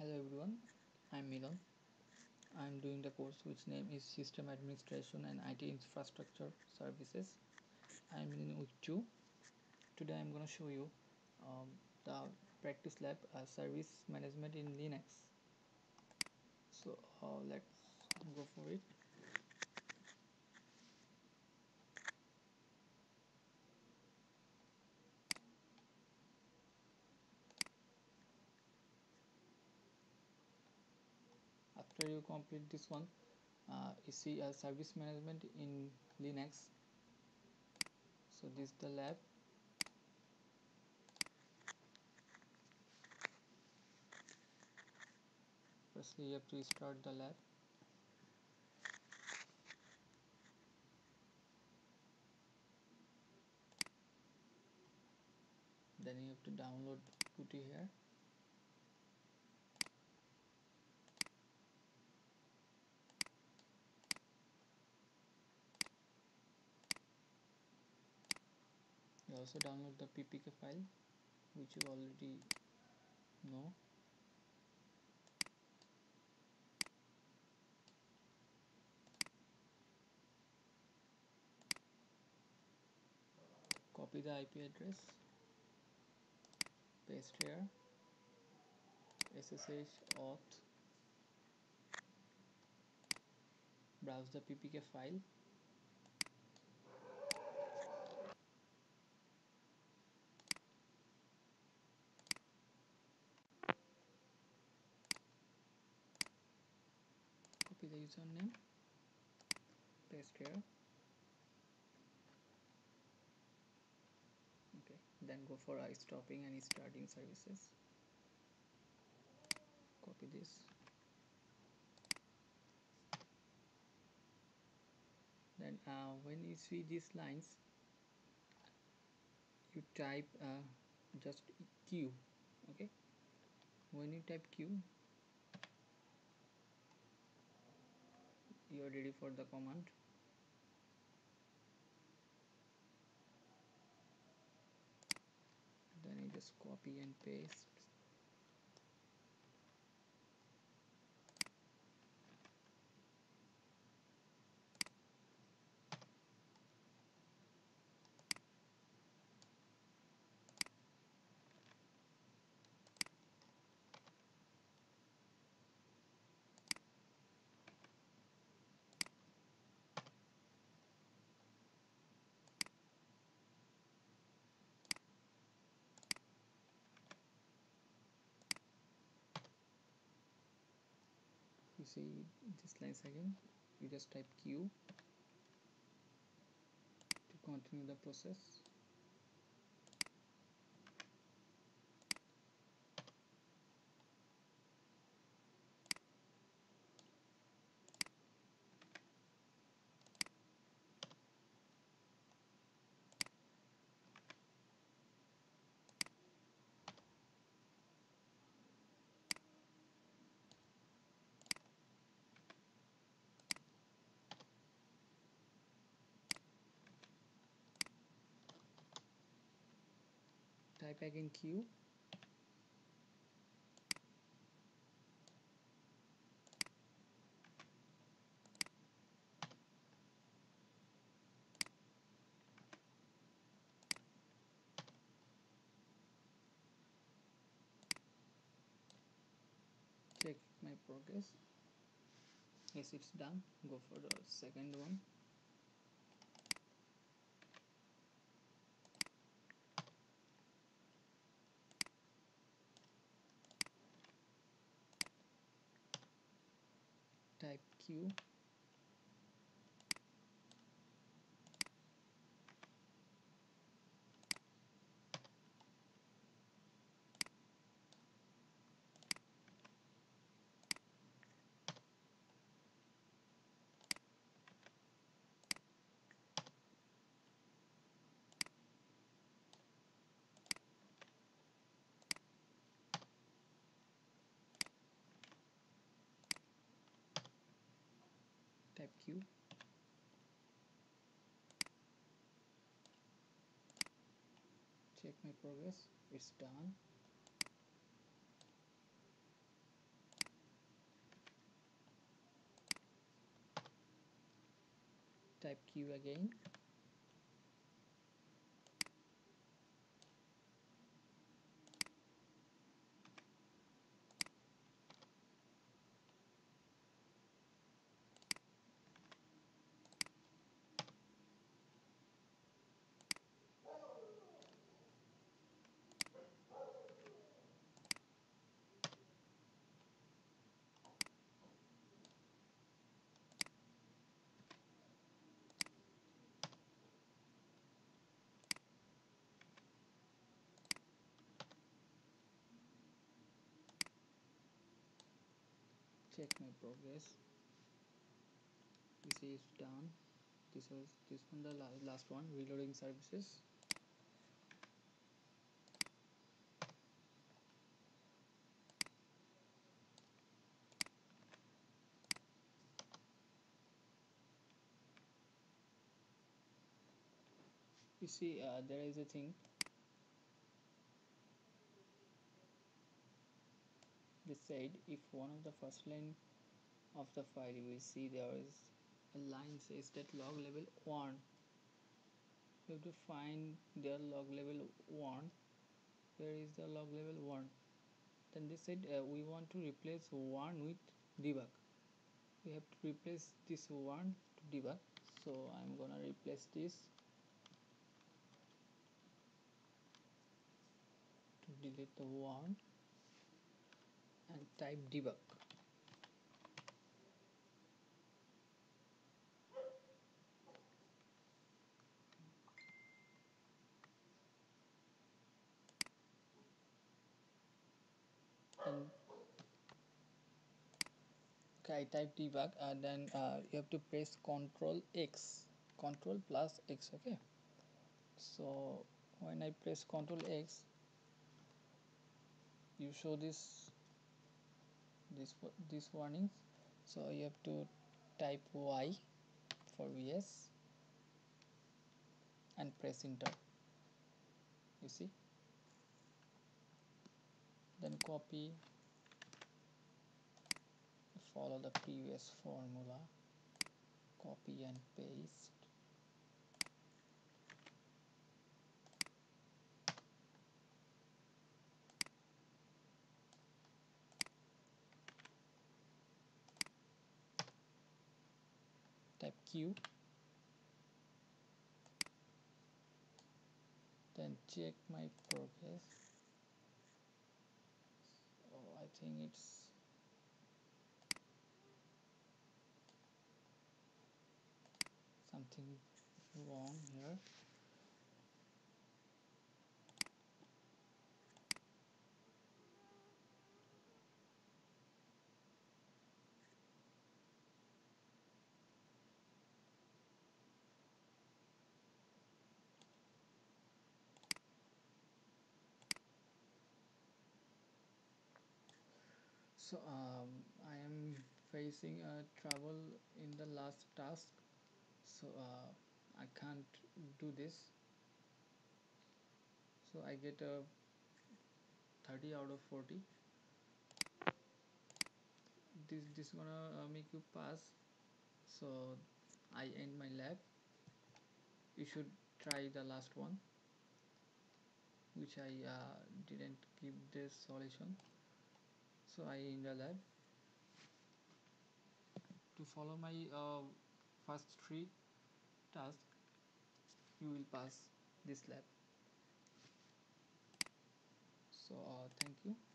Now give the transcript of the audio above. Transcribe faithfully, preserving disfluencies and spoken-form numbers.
Hello everyone, I'm Milan. I'm doing the course which name is System Administration and I T Infrastructure Services. I'm in week two. Today I'm gonna show you um, the practice lab uh, service management in Linux. So uh, let's go for it. After you complete this one, uh, you see uh, service management in Linux. So this is the lab. Firstly, you have to start the lab. Then you have to download putty here. You also download the P P K file, which you already know. Copy the I P address, paste here, S S H auth, browse the P P K file, copy the username, paste here. Okay, then go for I stopping and starting services. Copy this. Then uh, when you see these lines, you type uh, just Q. Okay, when you type Q, you are ready for the command. Then you just copy and paste. You see this lines again. You just type Q to continue the process. Type again Q. Check my progress. Yes, it's done. Go for the second one. Type Q. Type Q. Check my progress. It's done. type Q again. Check my progress. This is done. This was this one the last one, reloading services. You see, uh, there is a thing. They said if one of the first line of the file you will see there is a line says that log level one. You have to find their log level one. Where is the log level one? Then they said uh, we want to replace one with debug. We have to replace this one to debug. So I'm gonna replace this to delete the one and type debug. And okay, I type debug and then uh, you have to press Control X, Control plus X. Okay. So when I press Control X, you show this this this warnings. So you have to type Y for V S and press enter. You see. Then copy, follow the previous formula, copy and paste. Type Q, then check my progress. Oh, I think it's something wrong here. So um, I am facing a trouble in the last task, so uh, I can't do this. So I get a thirty out of forty. This this gonna uh, make you pass. So I end my lab. You should try the last one, which I uh, didn't give this solution. So I end the lab. To follow my uh, first three tasks, you will pass this lab. So uh, thank you.